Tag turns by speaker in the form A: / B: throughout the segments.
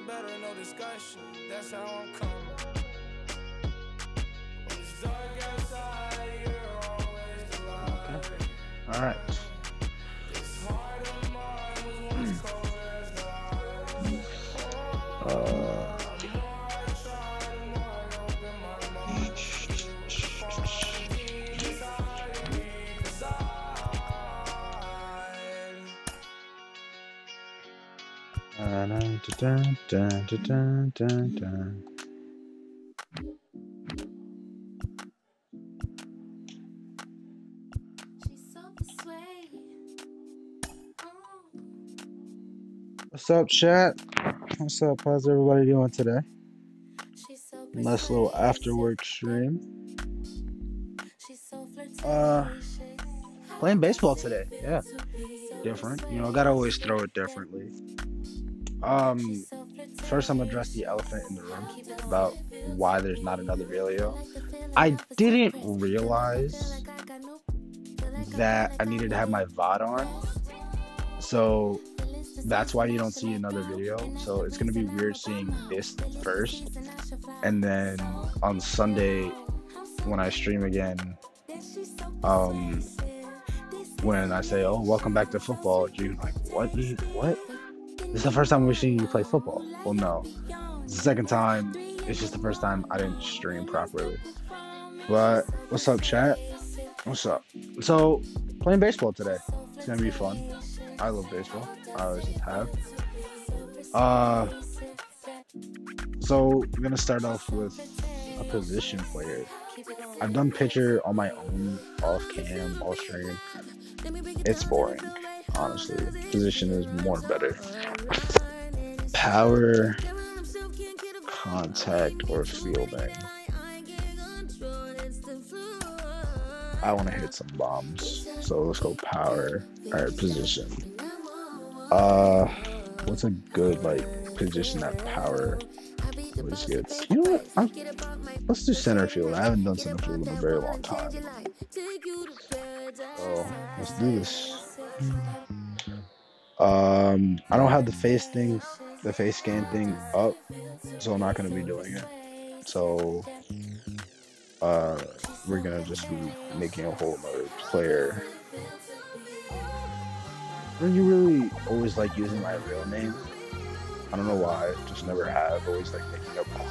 A: better, no discussion. That's how I'm coming. When it's dark outside, you're always the light.
B: All right.
A: This heart of mine was once cold as the ice.
B: Uh,
A: The more I try, the more I open my mind. Find peace hiding inside.
B: dun, dun, dun, dun, dun, dun. What's up, chat? What's up? How's everybody doing today? Nice little after work stream. Playing baseball today. Yeah, different. You know, gotta always throw it differently. First I'm gonna address the elephant in the room about why there's not another video. I didn't realize that I needed to have my VOD on, so that's why you don't see another video. So it's gonna be weird seeing this first, and then on Sunday when I stream again, when I say, "Oh, welcome back to football," you're like, "What? What? This is the first time we're seeing you play football." Well, no, it's the second time. It's just the first time I didn't stream properly. But what's up, chat? What's up? So playing baseball today. It's gonna be fun. I love baseball. I always have. So I'm gonna start off with a position player. I've done pitcher on my own, off cam, off stream. It's boring, honestly. Position is more better. Power, contact, or fielding. I want to hit some bombs, so let's go power. All right, position. What's a good position that power always gets? You know what? Let's do center field. I haven't done center field in a very long time. So let's do this. I don't have the face scan thing up, so I'm not gonna be doing it. So we're gonna just be making a whole other player. You really always like using my real name. I don't know why, just never have. Always like making up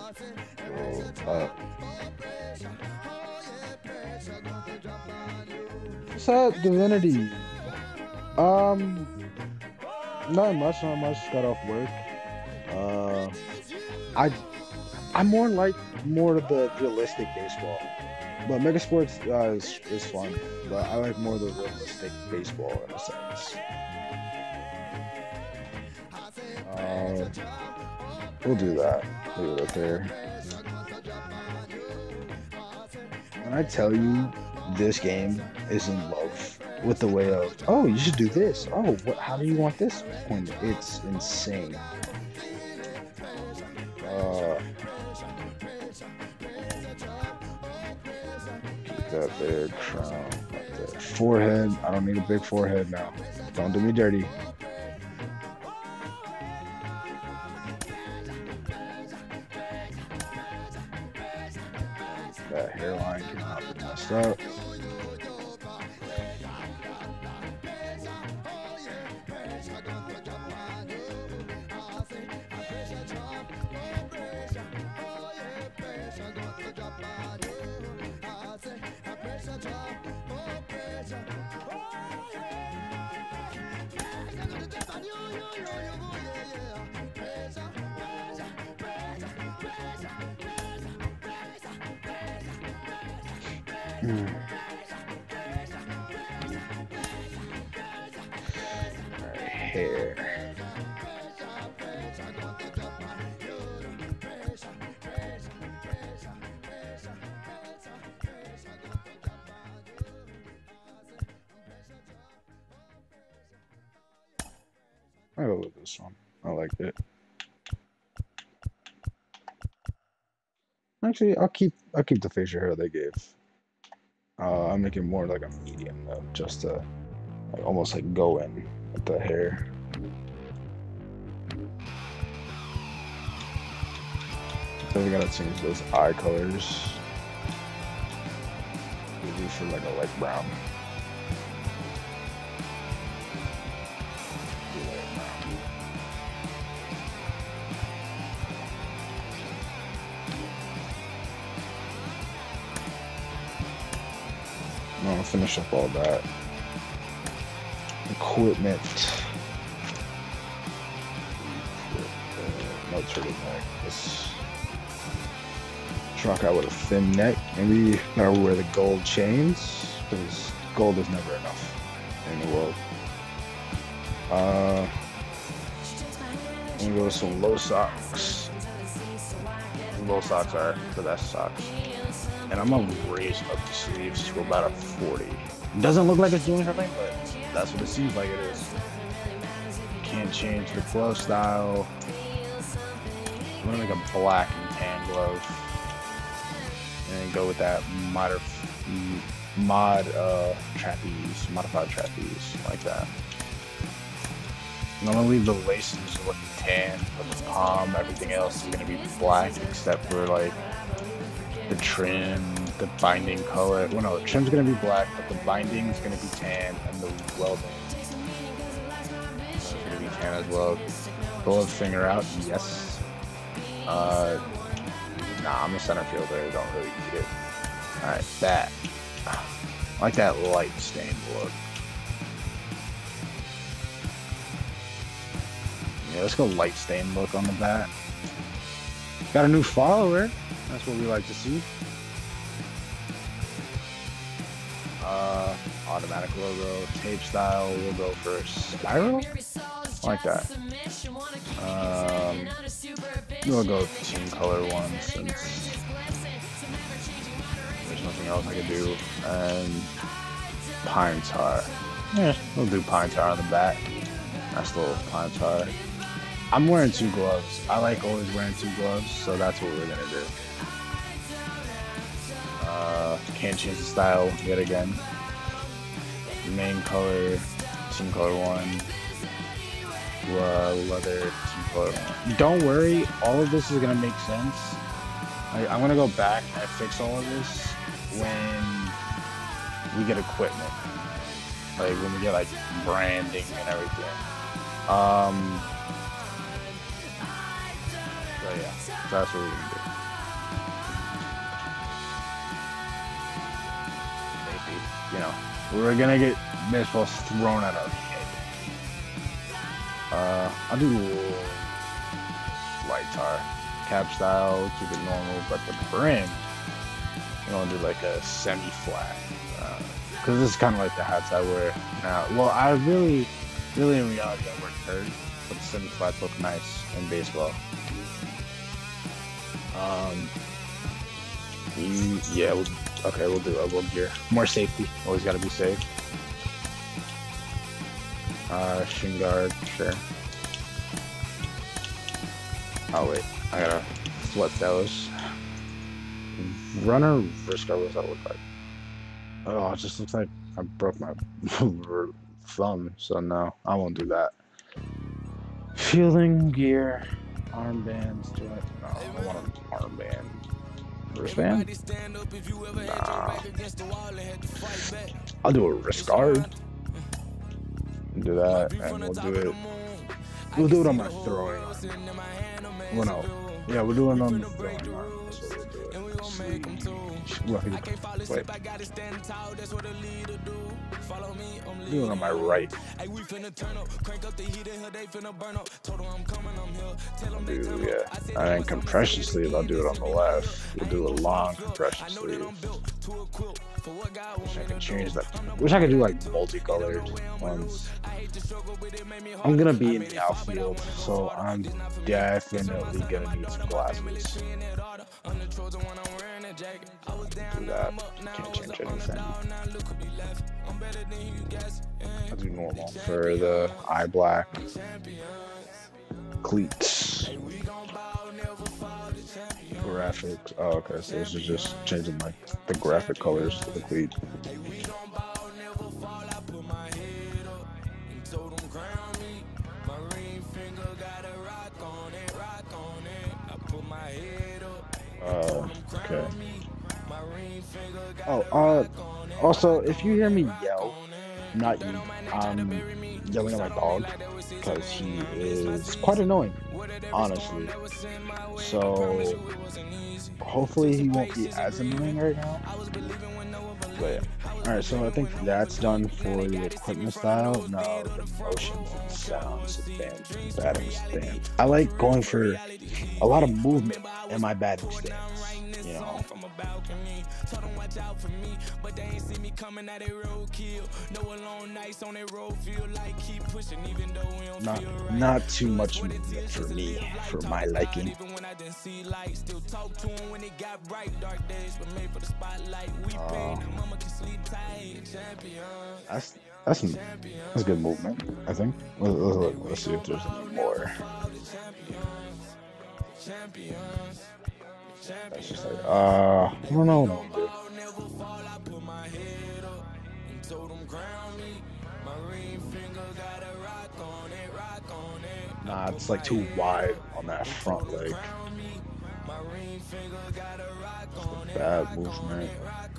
B: What's that, Divinity? Not much, not much. Got off work. Uh, I I'm more of the realistic baseball, but Mega Sports is fun. But I like more of the realistic baseball in a sense. We'll do that. Leave it up there. When I tell you this game is in love with the way of, oh, you should do this. Oh, how do you want this point? It's insane. Keep that big crown like that. Forehead. I don't need a big forehead now. Don't do me dirty. That hairline cannot be messed up. Hair. I'll go with this one. I like it. Actually, I'll keep the facial hair they gave. I'll make it more like a medium though, just to like almost like go in with the hair. So we gotta change those eye colors. Maybe for like a light brown. I'll finish up all that. Equipment. No turtleneck. Let's rock out with a thin neck. Maybe gotta wear the gold chains, because gold is never enough in the world. I'm gonna go with some low socks. Low socks are the best socks. And I'm gonna raise up the sleeves to about a 40. It doesn't look like it's doing something, but that's what it seems like it is. Can't change the glove style. I'm gonna make a black and tan glove. And go with that modified trapeze, like that. And I'm gonna leave the laces looking tan, but the palm, everything else is gonna be black except for like the trim, the binding color. Well, no, the trim's gonna be black, but the binding is gonna be tan, and the welding is gonna be tan as well. Glove finger out, yes. Nah, I'm a center fielder. I don't really need it. All right, that. I like that light stained look. Yeah, let's go light stained look on the bat. Got a new follower. That's what we like to see. Automatic logo, tape style. We'll go for spiral. I like that. We'll go with team color one since there's nothing else I could do. And pine tar. Yeah, we'll do pine tar on the back. Nice little pine tar. I'm wearing 2 gloves. I like always wearing 2 gloves, so that's what we're gonna do. Can't change the style yet again. Main color, team color 1. Leather, team color 1. Don't worry, all of this is gonna make sense. I'm gonna go back and fix all of this when we get equipment. Like when we get like branding and everything. So yeah, that's what we're gonna do. you know, we're gonna get baseballs thrown at our head. I'll do light tar, cap style, keep it normal, but the brim, I'm gonna do like a semi-flat, because this is kind of like the hats I wear now. Well, I really in reality I wear curves, but the semi-flats look nice in baseball. Yeah, we'll do elbow gear. More safety. Always got to be safe. Shin guard, sure. Oh wait, I gotta flip those. Runner, wrist guard, what does that look like? Oh, it just looks like I broke my thumb, so no, I won't do that. Fielding gear, armbands, do I? No, I want an armband. Wristband? Nah. I'll do a wrist guard. Do that, and we'll do it on my throwing arm. Well, no. Yeah, we're doing it on the throwing arm. That's what we'll do. Wait. Do it on my right. Yeah. And compression sleeve, I'll do it on the left. We'll do a long compression sleeve. Wish I could change that. Wish I could do like multicolored ones. I'm gonna be in the outfield, so I'm definitely gonna need some glasses. Do that. Can't change anything. I'll do normal for the eye black. Cleats. Graphics. Oh, okay. So this is just changing like the graphic colors to the cleat. Okay. Oh, also, if you hear me yell, not you, I'm yelling at my dog because he is quite annoying, honestly. So, hopefully he won't be as annoying right now. But yeah. Alright, so I think that's done for the equipment style. Now the motions and sounds and batting stance. I like going for a lot of movement in my batting stance, you know. Not too much movement for me, for my liking. That's good movement, I think. Let's see if there's any more. That's just like, I don't know. Nah, it's like too wide on that front leg. Bad movement.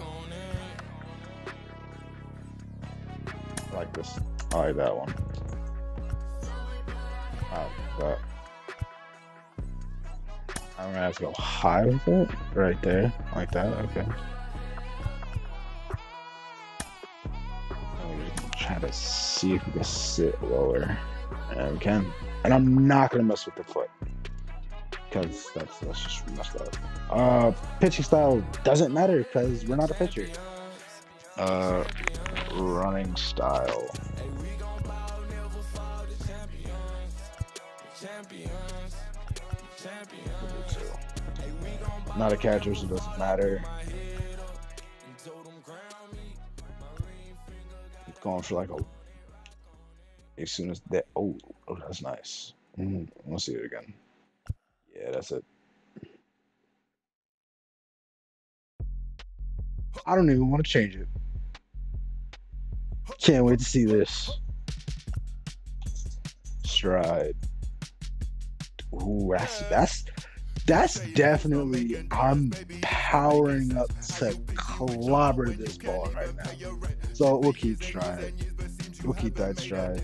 B: I like this. I like that one. But I'm gonna have to go high with it. Right there. Like that. Okay. I'm try to see if we can sit lower. And we can. And I'm not gonna mess with the foot. Because that's just messed up. Pitching style doesn't matter because we're not a pitcher. Running style. Not a catcher, so it doesn't matter. Going for like as soon as that. Oh, that's nice. Let's see it again. Yeah, that's it. I don't even want to change it. Can't wait to see this. Stride. Ooh, that's definitely. I'm powering up to clobber this ball right now. So we'll keep stride. We'll keep that stride.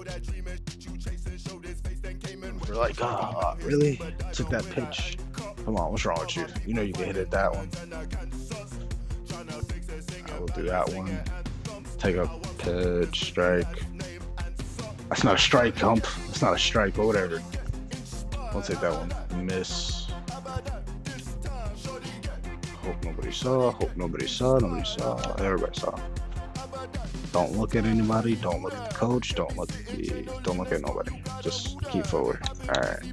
B: We're like, really? Took that pitch? Come on, what's wrong with you? You know you can hit it that one. I will do that one. take a pitch, strike. That's not a strike, hump. That's not a strike, but whatever. I'll take that one. Miss. Hope nobody saw. Hope nobody saw. Nobody saw. Everybody saw. Don't look at anybody. Don't look at the coach. Don't look at nobody. Just keep forward. All right.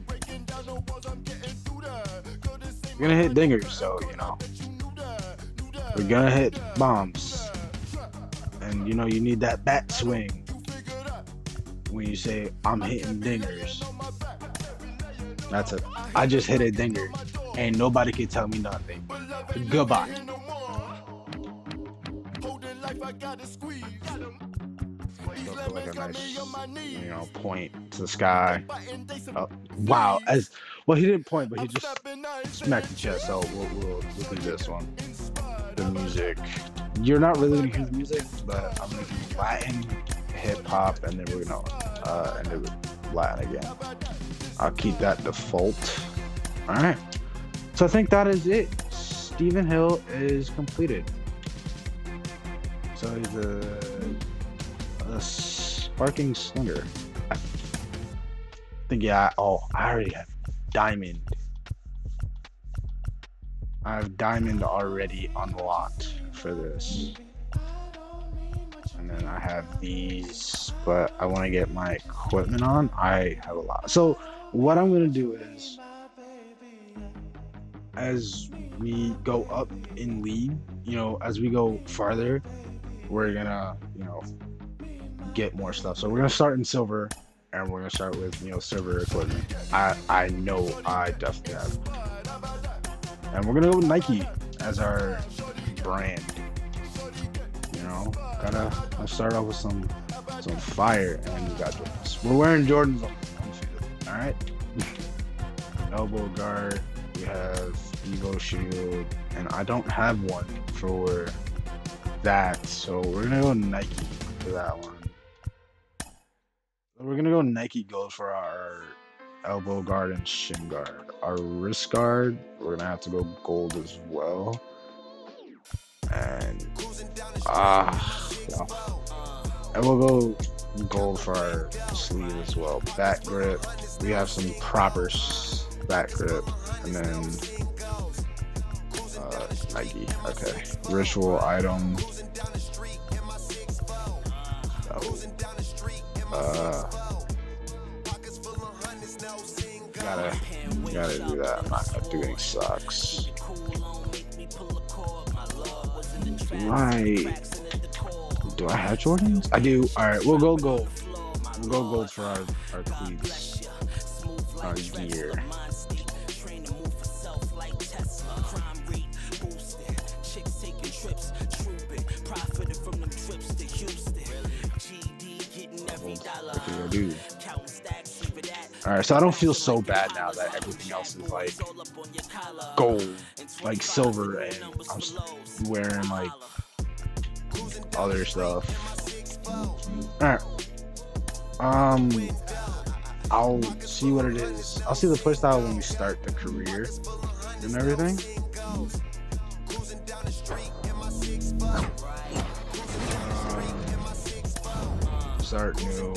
B: We're gonna hit dingers, so you know. We're gonna hit bombs, and you know you need that bat swing when you say I'm hitting dingers. That's it. I just hit a dinger, and nobody can tell me nothing. Goodbye. Like a nice, you know, point to the sky. Oh, wow. As well, he didn't point, but he just smacked the chest. So we'll do this one. The music. You're not really gonna hear the music, but I'm gonna do Latin, hip hop, and then we're gonna end it with Latin again. I'll keep that default. All right. So I think that is it. Steven Hill is completed. So he's a sparking slinger. I think, yeah. Oh, I already have diamond. I have diamond already unlocked for this. And then I have these, but I want to get my equipment on. I have a lot. So what I'm going to do is, as we go up in league, you know, as we go farther, we're gonna, you know, get more stuff. So we're gonna start in silver, and we're gonna start with, you know, silver equipment. I know I definitely have. And we're gonna go with Nike as our brand. You know, gotta start off with some fire, and we got Jordans. We're wearing Jordans on the field. All right. Elbow guard. We have Evo shield, and I don't have one for that, so we're gonna go Nike for that one. We're gonna go Nike Gold for our elbow guard and shin guard. Our wrist guard, we're gonna have to go gold as well. And and we'll go gold for our sleeve as well. Back grip, we have some proper back grip, and then Nike. Okay. Ritual item. Gotta do that. I'm not gonna do any socks. Do I have Jordans? I do. Alright, we'll go gold. We'll go gold for our cleats. Our gear. Do. All right, so I don't feel so bad now that everything else is like gold, like silver, and I'm wearing like other stuff. All right, I'll see what it is. I'll see the playstyle when we start the career and everything. Start new.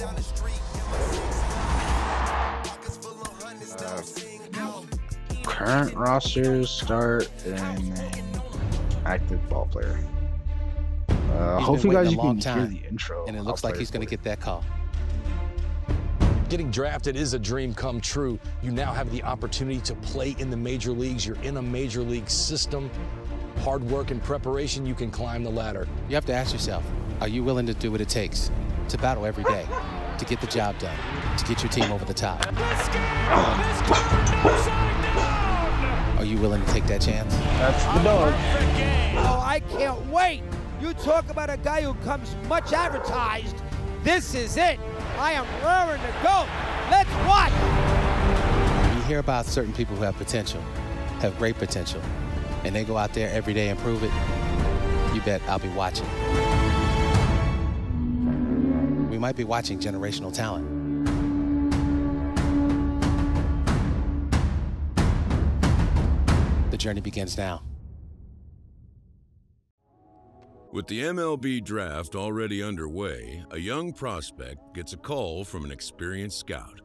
B: Current rosters start, and then active ball player. Hopefully, guys, you can hear the intro.
C: And it looks like he's going to get that call.
D: Getting drafted is a dream come true. You now have the opportunity to play in the major leagues. You're in a major league system. Hard work and preparation, you can climb the ladder.
C: You have to ask yourself, are you willing to do what it takes to battle every day, to get the job done, to get your team over the top? Are you willing to take that chance?
B: That's the dog.
E: Oh, I can't wait. You talk about a guy who comes much advertised. This is it. I am raring to go. Let's watch.
C: You hear about certain people who have potential, have great potential, and they go out there every day and prove it. You bet I'll be watching. We might be watching generational talent. The journey begins now.
F: With the MLB draft already underway, a young prospect gets a call from an experienced scout.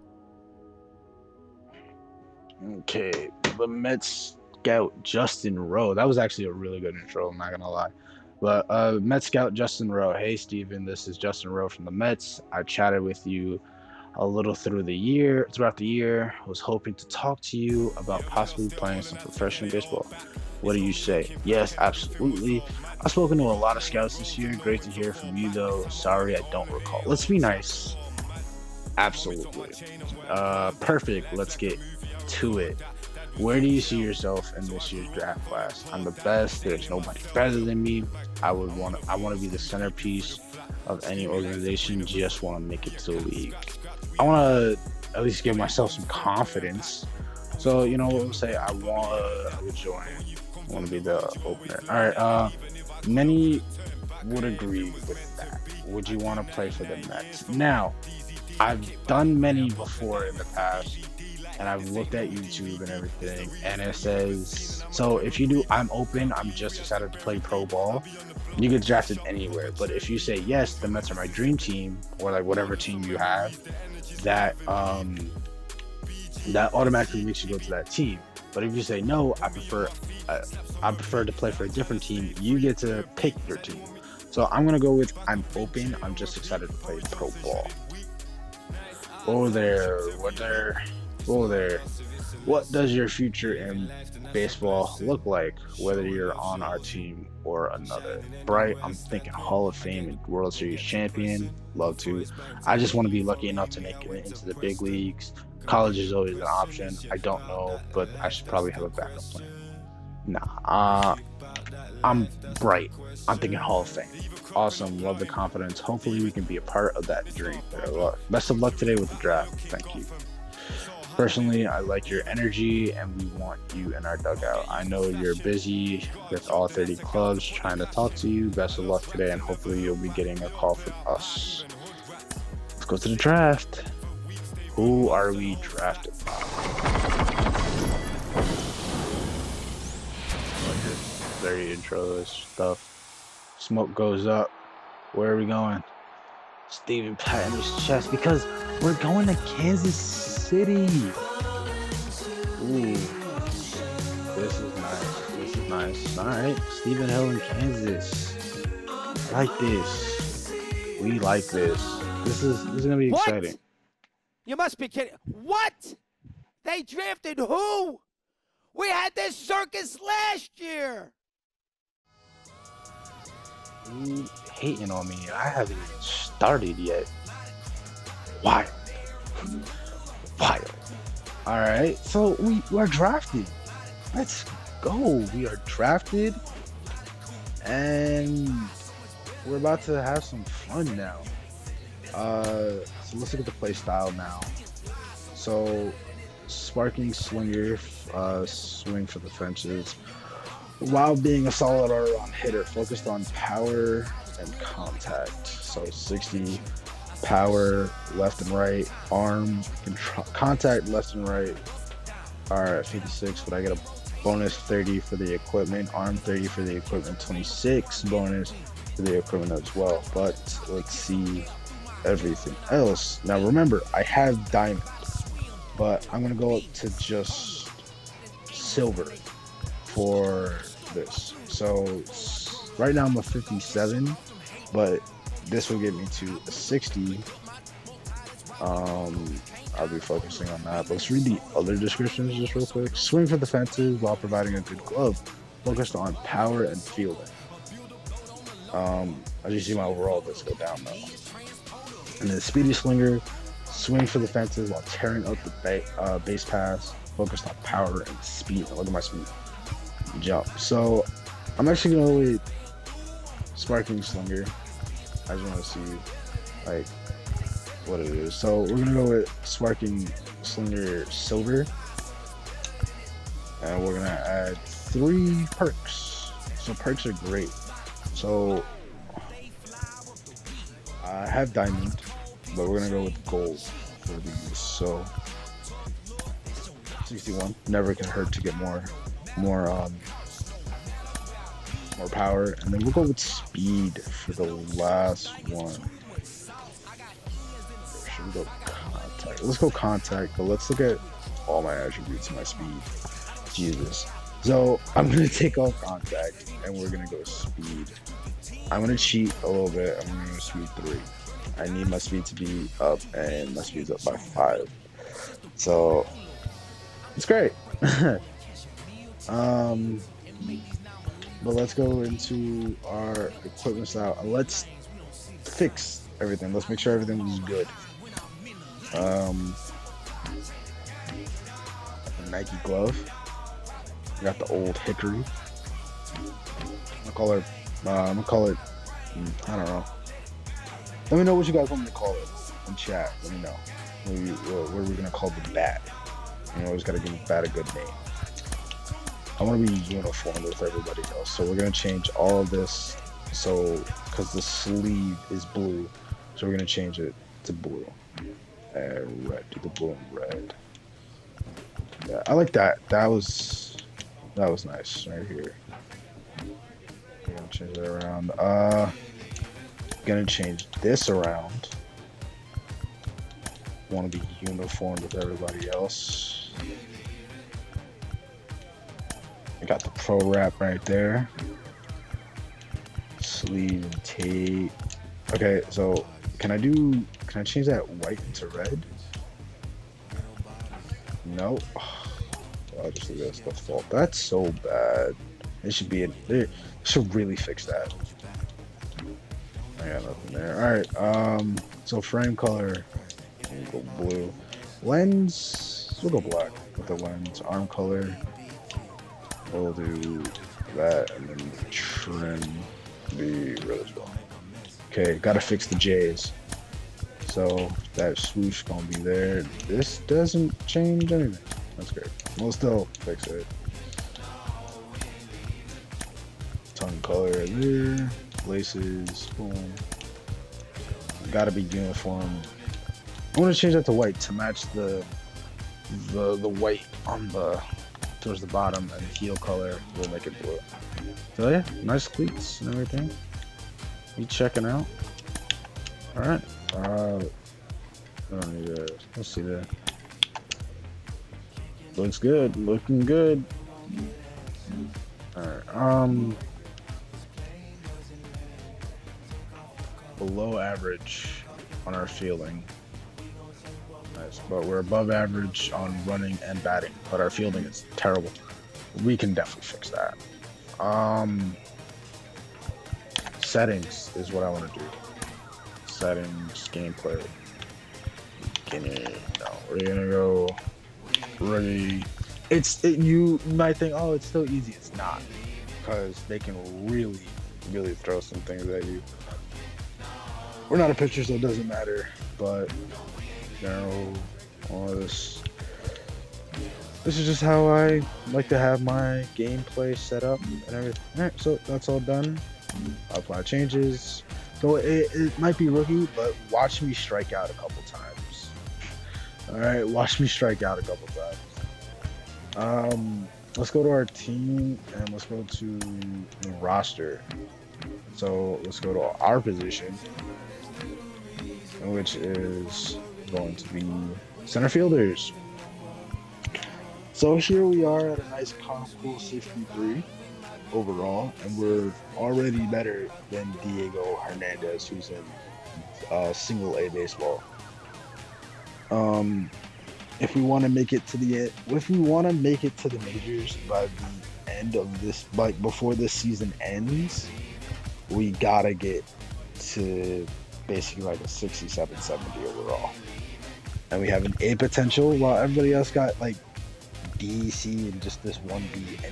B: Okay, the Mets scout Justin Rowe. That was actually a really good intro, I'm not gonna lie. But Mets scout Justin Rowe. Hey Steven, this is Justin Rowe from the Mets. I chatted with you a little throughout the year. I was hoping to talk to you about possibly playing some professional baseball. What do you say? Yes, absolutely. I've spoken to a lot of scouts this year. Great to hear from you, though. Sorry, I don't recall. Let's be nice. Absolutely. Perfect. Let's get to it. Where do you see yourself in this year's draft class? I'm the best. There's nobody better than me. I want to be the centerpiece of any organization. Just want to make it to the league. I want to at least give myself some confidence. So, you know what I'm saying? I would join. I want to be the opener. All right. Many would agree with that. Would you want to play for the Mets? Now, I've done many before in the past, and I've looked at YouTube and everything, and it says, so if you do, I'm open, I'm just excited to play pro ball, you get drafted anywhere. But if you say, yes, the Mets are my dream team, or like whatever team you have, that automatically makes you go to that team. But if you say, no, I prefer to play for a different team, you get to pick your team. So I'm going to go with, I'm open, I'm just excited to play pro ball. Oh there. What does your future in baseball look like, whether you're on our team or another? Bright, I'm thinking Hall of Fame and World Series champion. Love to. I just want to be lucky enough to make it into the big leagues. College is always an option. I don't know, but I should probably have a backup plan. Nah, I'm Bright. I'm thinking Hall of Fame. Awesome. Love the confidence. Hopefully we can be a part of that dream. Best of luck today with the draft. Thank you. Personally, I like your energy and we want you in our dugout. I know you're busy with all 30 clubs trying to talk to you. Best of luck today, and hopefully you'll be getting a call from us. Let's go to the draft. Who are we drafted by? Like this very intro-ish stuff. Smoke goes up. Where are we going? Steven patting his chest because we're going to Kansas City. Ooh. This is nice. Alright. Steven Hill in Kansas. I like this. We like this. This is gonna be exciting.
E: What? You must be kidding. What? They drafted who? We had this circus last year.
B: You hating on me? I haven't even started yet. Wild. All right, so we're drafted. Let's go. We are drafted, and we're about to have some fun now. So let's look at the play style now. So sparking slinger, swing for the fences, while being a solid all-around hitter, focused on power and contact. So 60 power left and right, arm contact left and right. All right, 56. Would I get a bonus 30 for the equipment? Arm 30 for the equipment, 26 bonus for the equipment as well. But let's see everything else. Now remember, I have diamond, but I'm gonna go up to just silver for this. So right now I'm a 57, but this will get me to a 60. I'll be focusing on that. But let's read the other descriptions just real quick. Swing for the fences while providing a good glove. Focused on power and fielding. As you see, my overall does go down though. And then speedy slinger. Swing for the fences while tearing up the base pass. Focused on power and speed. Look at my speed. Jump. So I'm actually going to go with sparking slinger. I just want to see like what it is. So we're gonna go with sparking slinger silver, and we're gonna add 3 perks. So perks are great. So I have diamond, but we're gonna go with gold for these. So 61. Never can hurt to get more more power, and then we'll go with speed for the last one. Should we go contact? Let's go contact, but let's look at all my attributes and my speed. Jesus. So I'm gonna take off contact and we're gonna go speed. I'm gonna cheat a little bit. I'm gonna go speed 3. I need my speed to be up, and my speed's up by 5. So it's great. But let's go into our equipment style. Let's fix everything. Let's make sure everything is good. Nike glove. We got the old hickory. I'm gonna call it. I don't know. Let me know what you guys want me to call it in chat. Let me know. What are we gonna call the bat? You always gotta give the bat a good name. I want to be uniform with everybody else, so we're gonna change all of this. So, because the sleeve is blue, so we're gonna change it to blue and red. Do the blue and red. Yeah, I like that. That was nice right here. I'm gonna change that around. Gonna change this around. Want to be uniform with everybody else. I got the pro wrap right there. Sleeve and tape. Okay, so can I change that white into red? No. I'll just leave that stuff fault. That's so bad. It should be they should really fix that. I got nothing there. Alright, so frame color. We'll go blue. Lens, we'll go black with the lens. Arm color, we'll do that, and then trim the red as well. Okay, gotta fix the J's. So that swoosh gonna be there. This doesn't change anything. That's great. We'll still fix it. Tongue color there. Laces, boom. Gotta be uniform. I want to change that to white to match the white on the towards the bottom, and the heel color will make it blue. So yeah, nice cleats and everything. You checking out? All right. I don't need to. Let's see that. Looks good. Looking good. All right. Below average on our fielding. Nice, but we're above average on running and batting, but our fielding is terrible. We can definitely fix that. Settings is what I want to do. Settings, gameplay. No, we're gonna go ready. You might think, oh, it's so easy. It's not, because they can really throw some things at you. We're not a pitcher, so it doesn't matter, but you know, all this is just how I like to have my gameplay set up and everything. Alright, so that's all done. I'll apply changes. So it might be rookie, but watch me strike out a couple times. Alright, watch me strike out a couple times. Let's go to our team and let's go to the roster. So let's go to our position, which is going to be center fielders. So here we are at a nice comfortable 63 overall, and we're already better than Diego Hernandez, who's in single A baseball. If we want to make it to the majors by the end of this, like before this season ends, we gotta get to basically like a 67, 70 overall. And we have an A potential, while everybody else got like D, C, and just this one B. And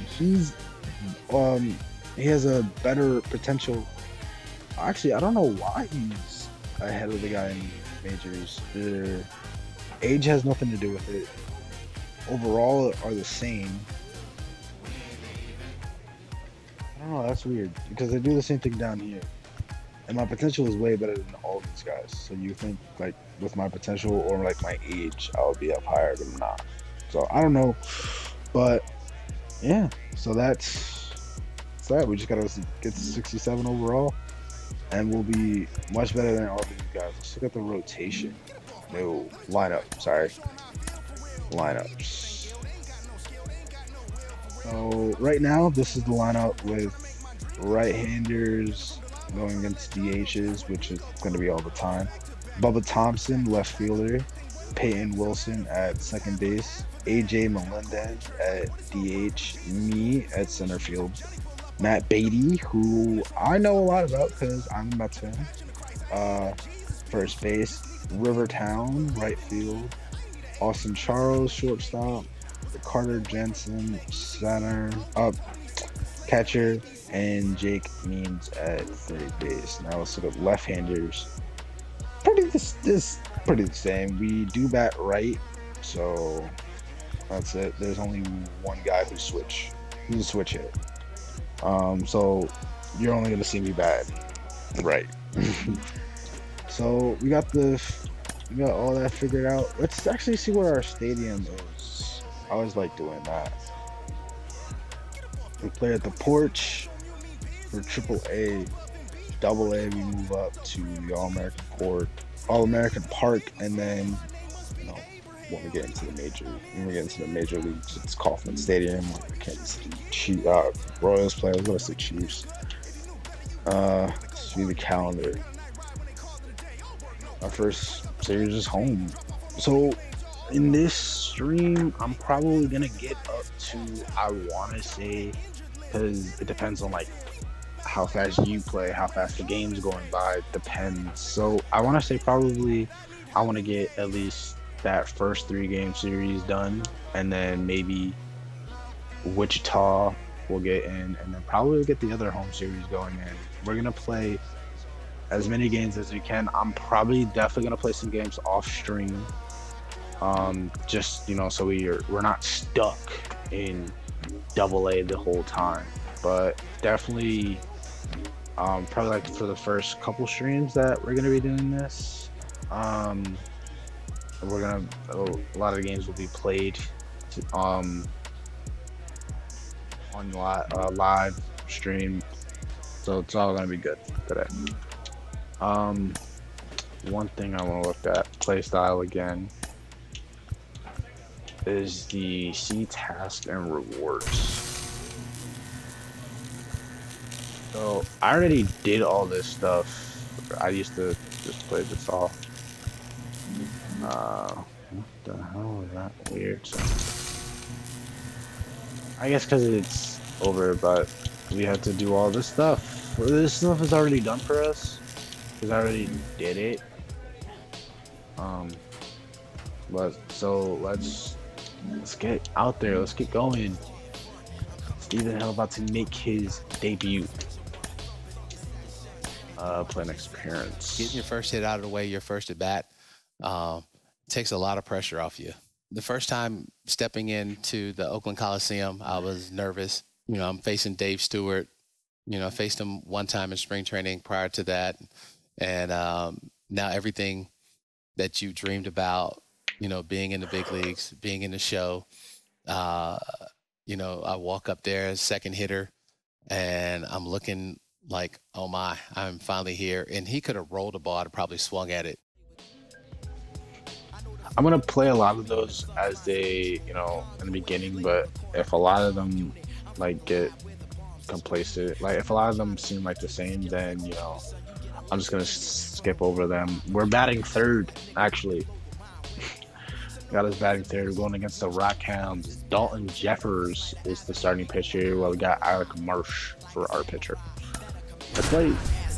B: he has a better potential. Actually, I don't know why he's ahead of the guy in majors. Age has nothing to do with it. Overall are the same. I don't know, that's weird, because they do the same thing down here. And my potential is way better than all these guys. So you think like with my potential or like my age, I would be up higher, but I'm not. So I don't know. But yeah, so that's that's that. We just gotta get to 67 overall, and we'll be much better than all these guys. Let's look at the rotation. No, lineup. Sorry, lineups. So right now, this is the lineup with right-handers going against DHs, which is going to be all the time. Bubba Thompson, left fielder. Peyton Wilson at second base. AJ Melendez at DH. Me at center field. Matt Beatty, who I know a lot about because I'm a Mets fan. First base. Rivertown, right field. Austin Charles, shortstop. Carter Jensen, center. Catcher. And Jake Means at third base. Now let's look at left-handers. Pretty the same. We do bat right, so that's it. There's only one guy who's a switch hit. So you're only gonna see me bat right. So we got all that figured out. Let's actually see what our stadium is. I always like doing that. We play at the Porch. For AAA, AA, we move up to the All-American Park, and then when we get into the major leagues, it's Kauffman Stadium. Kansas City Royals play. I was gonna say Chiefs. See the calendar. Our first series is home. So in this stream, I'm probably gonna get up to, I want to say, because it depends on like how fast you play, how fast the game's going by, depends. So I want to say probably I want to get at least that first 3-game series done, and then maybe Wichita will get in, and then probably get the other home series going in. We're gonna play as many games as we can. I'm probably definitely gonna play some games off stream, just so we're not stuck in AA the whole time. But definitely probably like for the first couple streams that we're gonna be doing this, a lot of the games will be played on live stream, so it's all gonna be good today. One thing I want to look at, play style again, is the see task and rewards. So I already did all this stuff. I used to just play this off. What the hell is that weird? So, I guess because it's over, but we have to do all this stuff. This stuff is already done for us because I already did it. But so let's get out there. Let's get going. Steven Hill about to make his debut. Playing experience.
C: Getting your first hit out of the way, your first at bat, takes a lot of pressure off you. The first time stepping into the Oakland Coliseum, I was nervous. I'm facing Dave Stewart. I faced him one time in spring training prior to that. And now everything that you dreamed about, being in the big leagues, being in the show, I walk up there as second hitter, and I'm looking like, oh my, I'm finally here. And he could have rolled the ball and probably swung at it.
B: I'm going to play a lot of those as they, in the beginning, but if a lot of them get complacent, if a lot of them seem like the same, then, I'm just going to skip over them. We're batting third, actually. Got us batting third. We're going against the Rockhounds. Dalton Jeffers is the starting pitcher, while we got Alec Marsh for our pitcher. Let's play.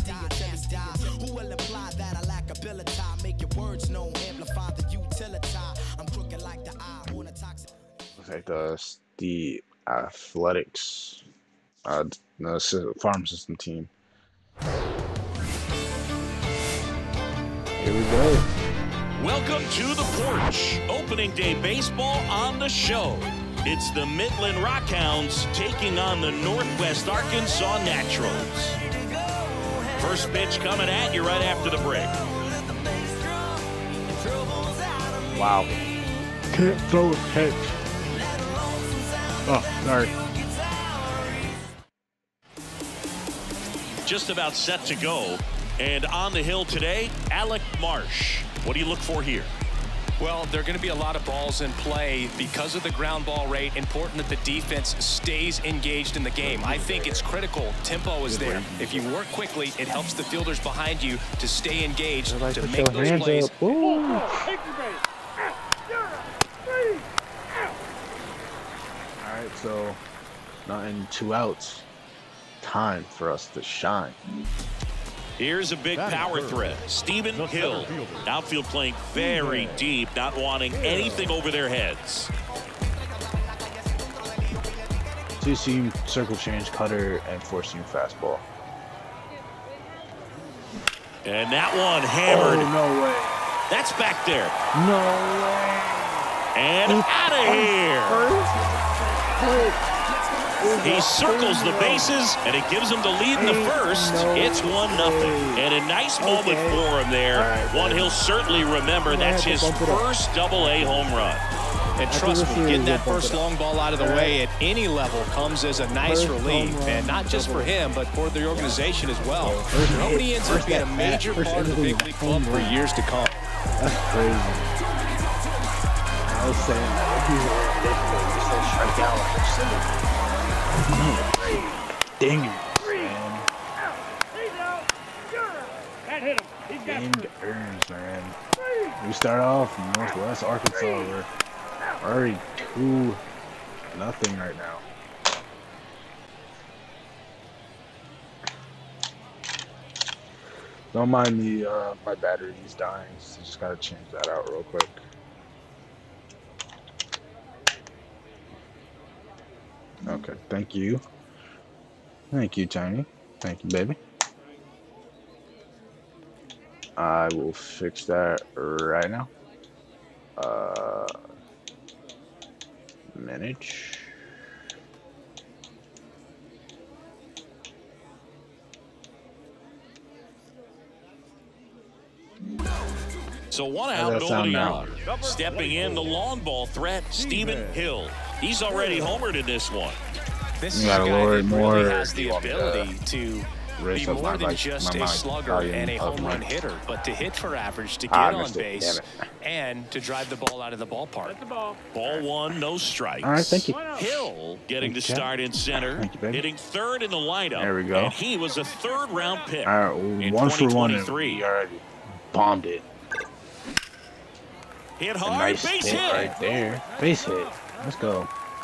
B: Looks like the athletics, the farm system team. Here we go.
G: Welcome to the Porch. Opening day baseball on the show. It's the Midland Rockhounds taking on the Northwest Arkansas Naturals. First pitch coming at you right after the break.
B: Wow. Can't throw a pitch. Oh, sorry.
G: just about set to go. And on the hill today, Alec Marsh. What do you look for here?
H: Well, there are going to be a lot of balls in play because of the ground ball rate. Important that the defense stays engaged in the game. I think it's critical. Tempo is there. If you work quickly, it helps the fielders behind you to stay engaged, to make those plays.
B: All right, so nothing, 2 outs. Time for us to shine.
G: Here's a big power threat. Steven Hill. Outfield playing very deep, not wanting anything over their heads.
B: Two seam, circle change, cutter, and 4-seam fastball.
G: And that one hammered.
B: Oh, no way.
G: That's back there.
B: No way.
G: And out of here. He circles the bases, and it gives him the lead in the first. It's 1-0. And a nice moment for him there. One he'll certainly remember. That's his first Double-A home run.
H: And trust me, getting that first long ball out of the way at any level comes as a nice relief. And not just for him, but for the organization as well. Nobody ends up being a major part of the big league club for years to come.
B: That's crazy. I was saying that if he's strike out, dang it, man. Dang earns, man. We start off in Northwest Arkansas. We're already 2-0 right now. Don't mind me, my battery's dying, so just gotta change that out real quick. Okay, thank you. Thank you, Tiny. Thank you, baby. I will fix that right now. Manage.
G: So 1 out, nobody on. Stepping in, the long ball threat, Steven Hill. He's already homered in this one.
H: This is a guy that really has the ability to be more than just a slugger and a home run hitter, but to hit for average, to get on base, and to drive the ball out of the ballpark.
G: Ball 1, no strikes.
B: All right, thank you.
G: Hill getting to start in center, hitting third in the lineup.
B: There we go.
G: And he was a 3rd-round pick.
B: All right,
G: in
B: 1 for 1. We already bombed it.
G: Hit hard,
B: nice
G: base
B: hit right there. Base hit. Let's go.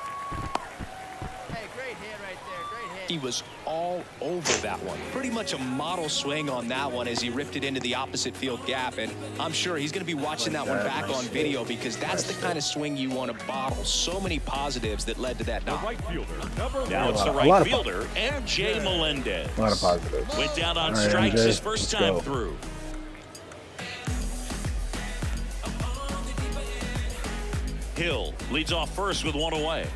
H: He was all over that one. Pretty much a model swing on that one as he ripped it into the opposite field gap. And I'm sure he's going to be watching that one back on video because that's the kind of swing you want to bottle. So many positives that led to that knock.
G: Now it's the right fielder, MJ Melendez.
B: A lot of positives.
G: Went down on strikes his first time through. Hill leads off first with 1 away.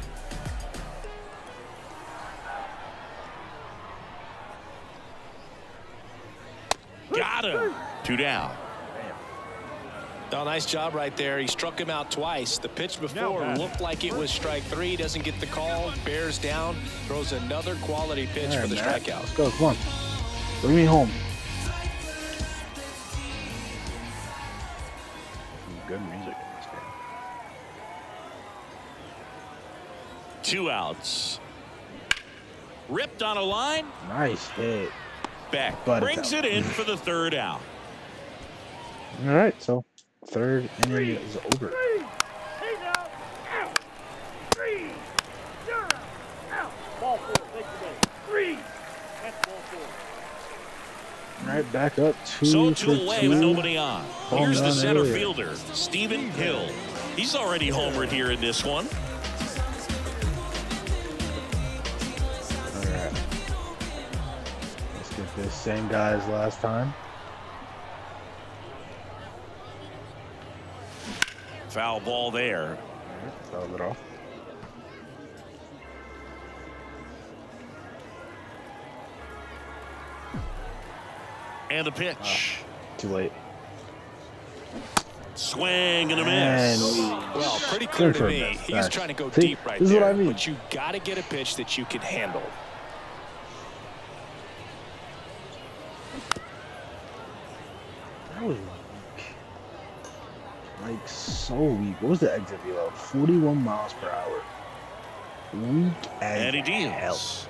G: Got him. 2 down.
H: Oh, nice job right there. He struck him out twice. The pitch before looked like it was strike 3. Doesn't get the call. Bears down. Throws another quality pitch for the strikeout.
B: Let's go. Come on. Bring me home. Good music in this game.
G: 2 outs. Ripped on a line.
B: Nice hit.
G: Beck
B: But
G: brings it in for the 3rd out.
B: All right, so 3rd inning is over. All right, back up 2
G: 2 away with nobody on. Here's the center fielder, Steven Hill. He's already homered here in this one.
B: All right. Let's get this same guy as last time.
G: Foul ball there.
B: Foul it off.
G: And a pitch.
B: Too late.
G: Swing and a miss.
H: Well, pretty clear to me. He's trying to go deep right there.
B: I mean.
H: But you got to get a pitch that you can handle.
B: That was weak. Like, so weak. What was the exit velo? 41 miles per hour. Weak as
G: And he
B: hell.
G: deals.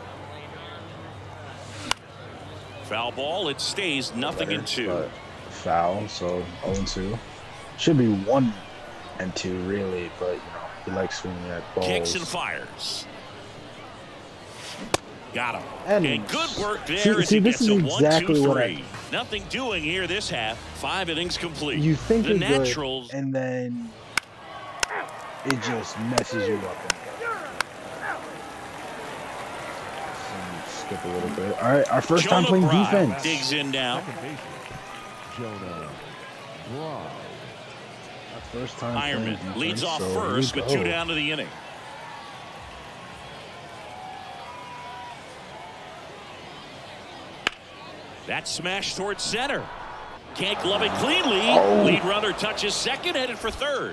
G: Foul ball. It stays nothing in 2.
B: Foul, so 0-2. Should be 1-2 really, but you know he likes swinging at balls.
G: Kicks and fires. Got him.
B: And
G: good work there as he gets a 1-2-3. Nothing doing here this half. 5 innings complete.
B: You think
G: the
B: it's
G: Naturals,
B: good, and then it just messes you up. Skip a little bit. All right, our first time playing defense.
G: Digs in now.
B: Our first time
G: Ironman
B: defense,
G: leads off
B: so
G: first with 2 down to the inning. That smash towards center. Can't glove it cleanly. Lead runner touches second, headed for third.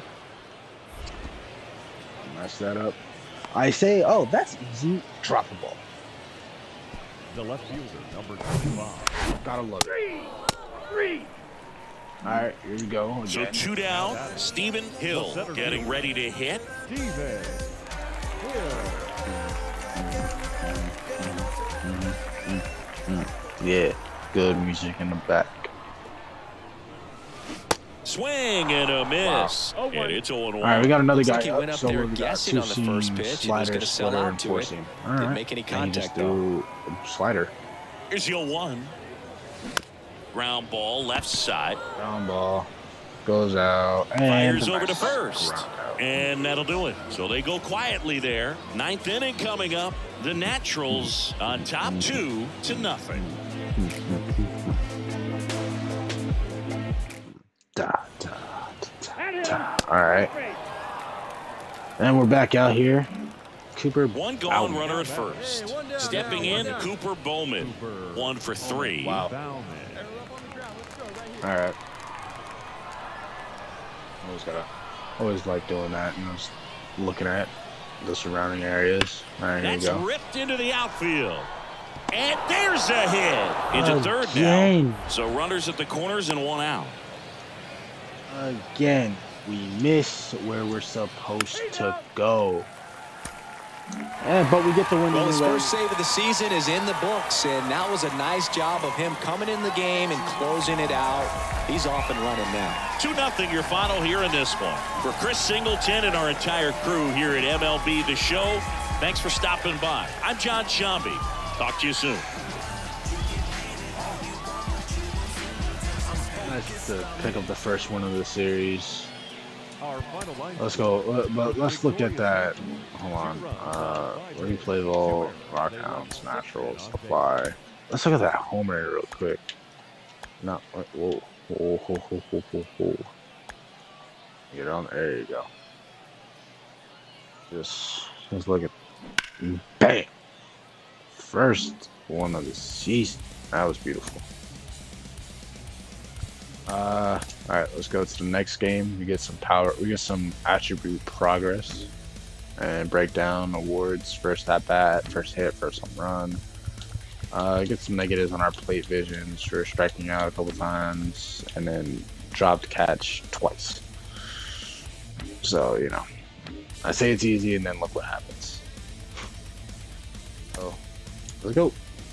B: Mess that up. I say, oh, that's easy. Drop the ball.
I: The left fielder, number 25.
B: Gotta love it. All right, here we go. Again.
G: So 2 down. Steven Hill getting ready to hit.
I: Steven Hill.
B: Yeah, good music in the back.
G: Swing and a miss.
B: Wow.
G: And it's 0-1.
B: All right, we got another guy
H: He went up
B: so
H: there
B: we got
H: guessing on the first pitch. He was going to sell out to it.
B: Didn't
H: make any contact,
B: though. Slider.
G: Here's your 1. Ground ball, left side.
B: Ground ball. Goes out. And
G: Fires over to first. And that'll do it. So they go quietly there. 9th inning coming up. The Naturals on top 2-0.
B: All right. And we're back out here. Cooper.
G: 1 gone, runner at first. Stepping in, Cooper Bowman. 1 for 3.
B: Wow. All right. Always like doing that, you know, just looking at the surrounding areas. All right,
G: That's
B: here we go.
G: ripped into the outfield. And there's a hit into third
B: Again.
G: now. So runners at the corners and 1 out.
B: Again, we miss where we're supposed to go. Yeah, but we get the win
H: Well, his
B: anyway.
H: first save of the season is in the books, and that was a nice job of him coming in the game and closing it out. He's off and running now.
G: 2-0 your final here in this one. For Chris Singleton and our entire crew here at MLB The Show, thanks for stopping by. I'm John Shambi. Talk to you soon.
B: Nice to pick up the first one of the series.
I: Our final line.
B: Let's go. But let's look at that. Hold on. Replay ball, Rockhounds, Naturals, apply. Let's look at that homer real quick. No, whoa. Get on. There you go. Just look at. Bang. First one of the season. That was beautiful. All right, let's go to the next game. We get some power. We get some attribute progress and break down awards. First at bat, first hit, first home run. Get some negatives on our plate visions for striking out a couple times and then dropped catch twice. So, you know, I say it's easy and then look what happens. So, let's go.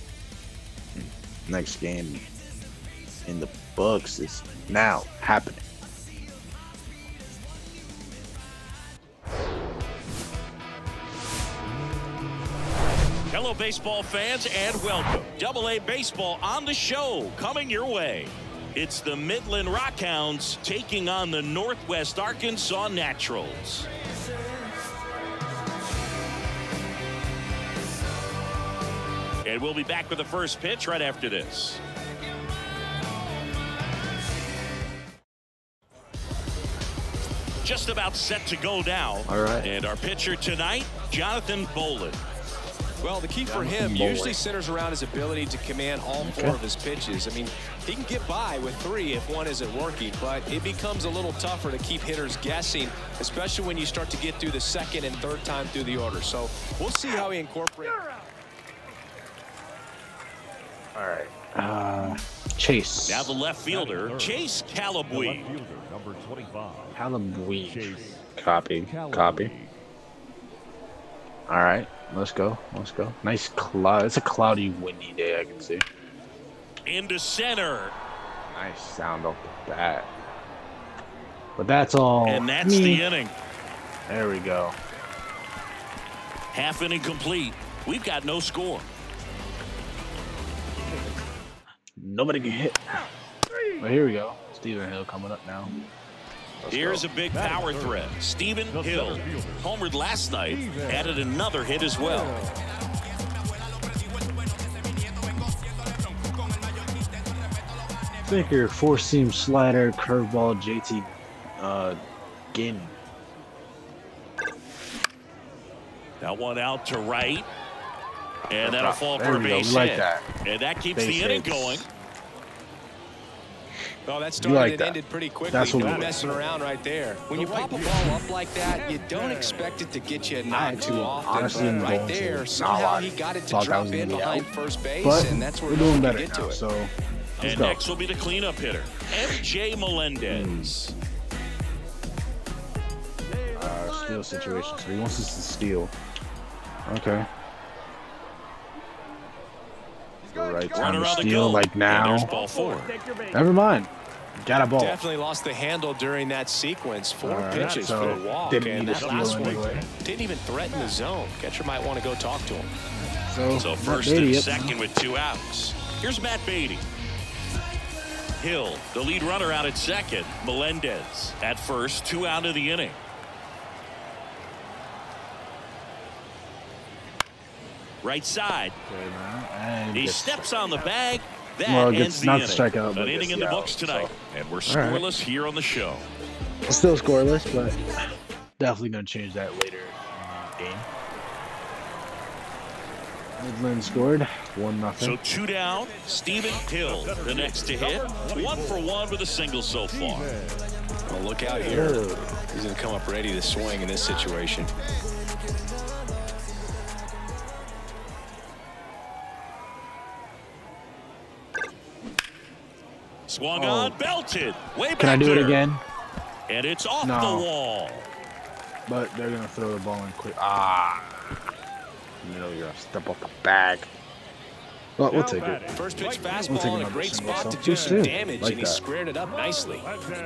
B: Next game in the books is now happening.
G: Hello, baseball fans, and welcome. AA Baseball on the show, coming your way. It's the Midland Rockhounds taking on the Northwest Arkansas Naturals. And we'll be back with the first pitch right after this. Just about set to go now.
B: All right.
G: And our pitcher tonight, Jonathan Bolin.
H: Well, the key for him usually centers around his ability to command all 4 of his pitches. I mean, he can get by with 3 if one isn't working, but it becomes a little tougher to keep hitters guessing, especially when you start to get through the second and third time through the order. So we'll see how he incorporates.
B: All right. Chase.
G: Now the left fielder, Chase Calabwe.
I: Number 25.
B: Calabwe.
I: Chase
B: Copy. Copy. All right, let's go. Let's go. Nice cloud. It's a cloudy, windy day. I can see.
G: Into center.
B: Nice sound off the bat. But that's all.
G: And that's the inning.
B: There we go.
G: Half inning complete. We've got no score.
B: Nobody can hit. But here we go. Steven Hill coming up now.
G: Here's a big power threat. Steven Hill homered last night, added another hit as well.
B: Thinker, four-seam slider, curveball, JT Ginn.
G: That one out to right. And that'll fall for a base hit. And that keeps the inning going.
H: Oh, that started and ended pretty quickly. No messing around right there. When you pop a ball up like that, you don't expect it to get you a knock too often. But right there, somehow he got it to drop in behind first base, and that's where we can get to it.
B: So,
G: and next will be the cleanup hitter, MJ Melendez.
B: Steal situation. So he wants us to steal. Okay. Right time to steal, like now.
G: Ball four.
B: Never mind. Got a ball.
H: Definitely lost the handle during that sequence. Four pitches for a walk.
B: Didn't
H: and that last one didn't even threaten the zone. Catcher might want to go talk to him.
G: So first and second with 2 outs. Here's Matt Beatty. Hill, the lead runner, out at second. Melendez at first, 2 out of the inning. Right side. He steps on the bag. That ends the inning.
B: Strikeout,
G: An inning in the books tonight. And we're scoreless here on the show.
B: It's still scoreless, but definitely going to change that later in the game. Midland scored 1-0.
G: So 2 down. Steven Hill, the next to hit. 1 for 1 with a single so far.
H: Well, look out here. He's going to come up ready to swing in this situation.
G: Swung on, belted. Way back.
B: Can I do
G: there.
B: it again?
G: And it's off the wall.
B: But they're going to throw the ball in quick. Ah. You know, you're going to step off the bag. But we'll take it.
H: First pitch fastball in a great spot to do some damage, and he squared it up nicely.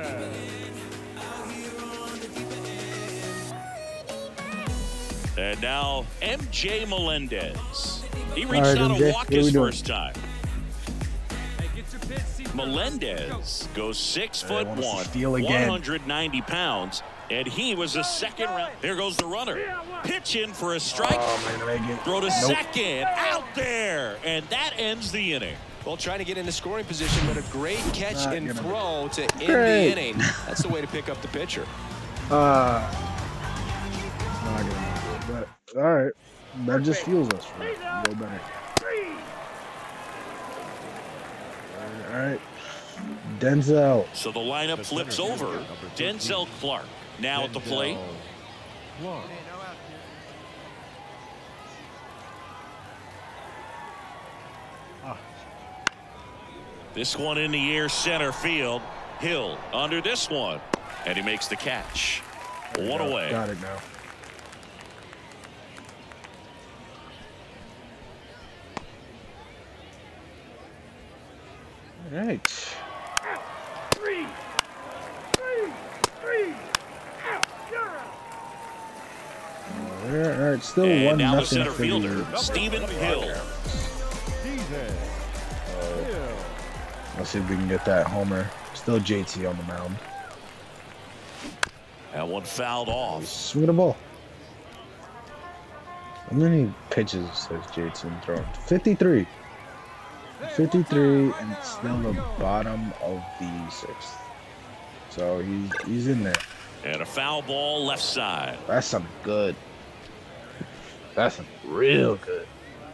G: And now MJ Melendez. He reached out and walked his first time. Melendez goes 6'1", 190 pounds, and he was a second round. There goes the runner. Pitch in for a strike. Throw to second. Out there. And that ends the inning.
H: Well, trying to get into scoring position, but a great catch and throw to end the inning. That's the way to pick up the pitcher.
B: Not gonna do it, but all right. That just fuels us for it. Go better. All right. Denzel.
G: So the lineup flips over. Denzel Clark now at the plate. This one in the air, center field. Hill under this one, and he makes the catch. 1 away.
B: Got it now. All right. All right, still
G: and
B: 1-0
G: now the center
B: for
G: fielder, Steven Hill.
B: Let's see if we can get that homer. Still JT on the mound.
G: That one fouled off.
B: Swing the ball. How many pitches has JT thrown? 53. 53, and it's still the bottom of the 6th. So he's in there.
G: And a foul ball left side.
B: That's something good. That's something real good.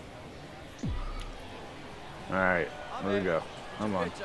B: All right, here we go. I'm on.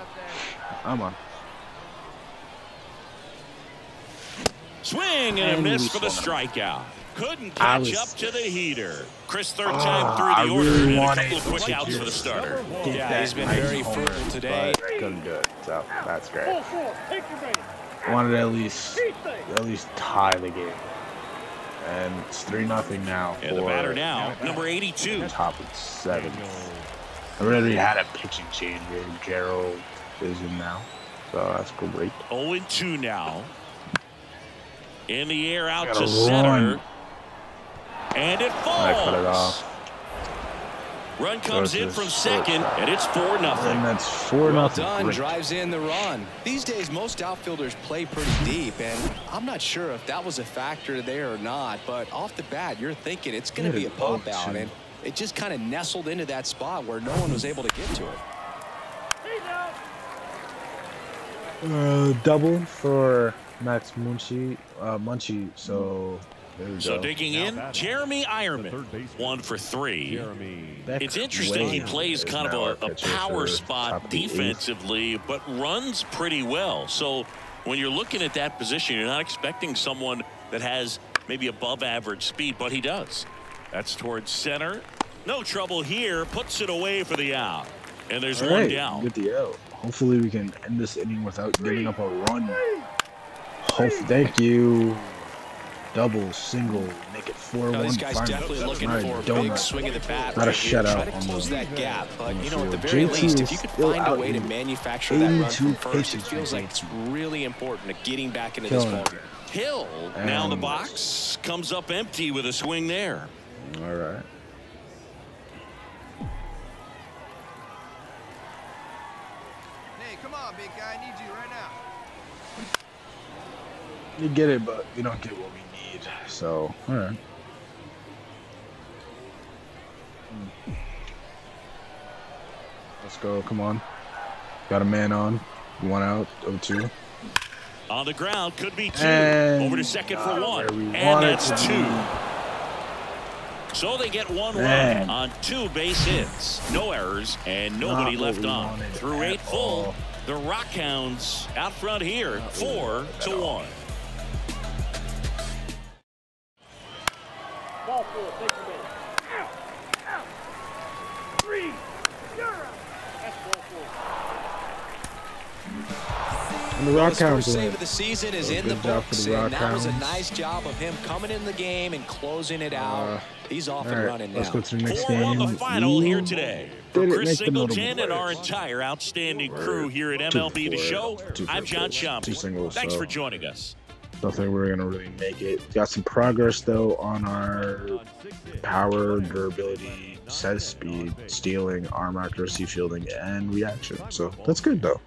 G: Swing and a miss for the strikeout. couldn't catch up to the heater. Chris, third time through the order,
B: really
G: and a
B: wanted
G: couple of quick outs for the starter.
H: Yeah, he's been very frugal today.
B: But couldn't do it, so that's great. Wanted to at least tie the game. And it's 3-0 now.
G: And the batter now, number 82.
B: Top of 7th. I already had a pitching change where Gerald is in now. So that's great.
G: 0-2 now. In the air out to center. And it falls.
B: I cut it off.
G: Run comes in from second, and it's 4-0.
B: And that's 4-0.
H: Well done, drives in the run. These days, most outfielders play pretty deep, and I'm not sure if that was a factor there or not, but off the bat, you're thinking it's going to be a pop out, and it just kind of nestled into that spot where no one was able to get to
B: it. Double for Max Muncy, so there we go.
G: So digging in, Jeremy Ironman, 1 for 3. It's interesting he plays kind of a power spot defensively, but runs pretty well. So when you're looking at that position, you're not expecting someone that has maybe above average speed, but he does. That's towards center. No trouble here. Puts it away for the out. And there's one down.
B: Get the out. Hopefully we can end this inning without giving up a run. Thank you. Double, single, make it 4-1.
H: These guys definitely looking for a big swing of the bat.
B: Not a shutout.
H: Try to close that gap, but you know, at the very least, if you could find a way to manufacture that run from first, it feels like it's really important to getting back into this ballgame.
G: Hill now in the box, comes up empty with a swing there.
B: All right.
E: Hey, come on, big guy, I need you right now.
B: You get it, but you don't get what we need. So, all right. Let's go. Come on. Got a man on. 1 out. 0-2.
G: On the ground, could be 2. Over to second for 1. And that's 2. So they get 1 run on 2 base hits. No errors and nobody left on. Through 8 full, the Rockhounds out front here, 4-1.
I: Ball 4, take your base. Out, out. 3, you're out. That's ball 4.
B: And the Rockhounds
H: first save of the season is in the books, and that was a nice job of him coming in the game and closing it out. He's off and running now.
B: Let's go to the next
G: 4 on
B: game.
G: the final here today. For Chris Singleton and our entire outstanding crew here at MLB The Show, I'm John Schaumburg. Thanks for joining us.
B: Don't think we're gonna really make it. Got some progress though on our power, durability, set speed, stealing, arm accuracy, fielding, and reaction. So that's good though.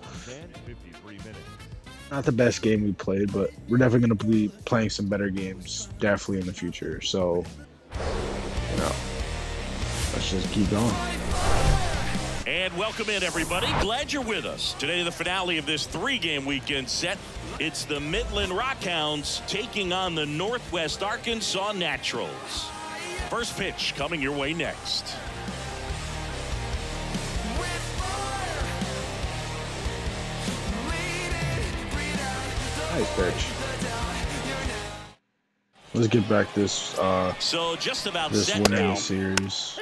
B: Not the best game we played, but we're definitely gonna be playing some better games definitely in the future. So, you know, let's just keep going.
G: And welcome in, everybody. Glad you're with us. Today, the finale of this 3-game weekend set. It's the Midland Rockhounds taking on the Northwest Arkansas Naturals. First pitch coming your way next.
B: Nice pitch. Let's get back this
G: so just about
B: this
G: set
B: winning
G: now.
B: Series.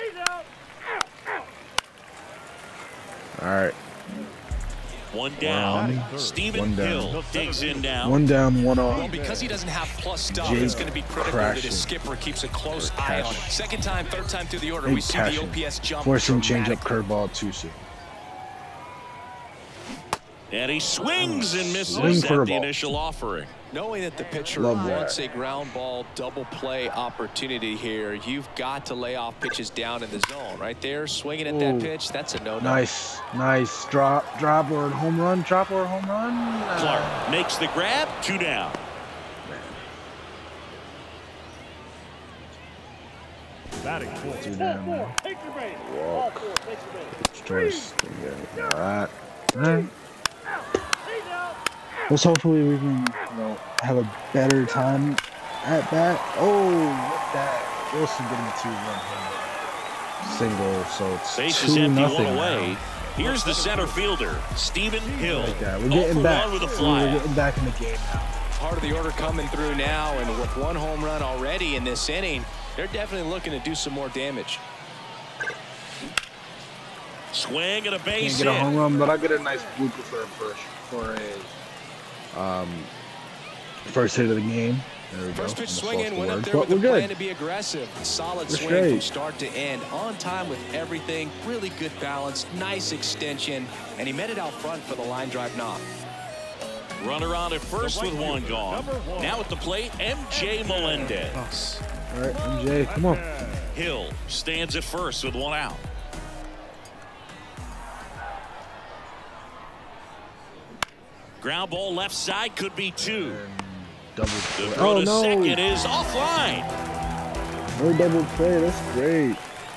B: All right.
G: One down. Steven Hill digs in now.
B: 1 down, 1 off.
H: Well, because he doesn't have plus stuff, it's going to be critical that his skipper keeps a close eye on it. Second time, third time through the order, we see the OPS jump.
B: Forcing change up curveball too soon.
G: And he swings and misses at the initial offering.
H: Knowing that the pitcher wants a ground ball double play opportunity here, you've got to lay off pitches down in the zone. Right there, swinging at that pitch, that's a no-no.
B: Nice drop or home run, drop or home run.
G: Clark makes the grab, 2 down.
I: Batting 4.
B: 2 down.
I: Take your base.
B: Walk.
I: Ball 4, take your base.
B: Choice. All right. Let's hopefully we can, you know, have a better time at bat. Oh, what that? Wilson getting a 2-run single, so it's
G: base is empty, 1 away.
B: Now.
G: Here's the center fielder, Steven Hill.
B: Like that. We're getting back.
G: With a
B: We're getting back in the game now.
H: part of the order coming through now, and with 1 home run already in this inning, they're definitely looking to do some more damage.
G: Swing and a base
B: Can't get a
G: hit.
B: home run, but I get a nice blooper for a first hit of the game. There we
H: First
B: go.
H: pitch
B: Almost
H: swing in,
B: lost the
H: went up
B: word,
H: there
B: but
H: with a
B: we're
H: plan
B: good.
H: to be aggressive. Solid
B: We're
H: swing
B: straight.
H: from start to end. On time with everything. Really good balance. Nice extension. And he met it out front for the line drive knock.
G: Runner on at first with 1 gone. Now at the plate, MJ Melendez.
B: All right, MJ, come on.
G: Hill stands at first with 1 out. Ground ball left side, could be 2.
B: Double
G: The
B: play.
G: throw
B: Oh
G: to
B: no!
G: second is offline.
B: No double play. That's great.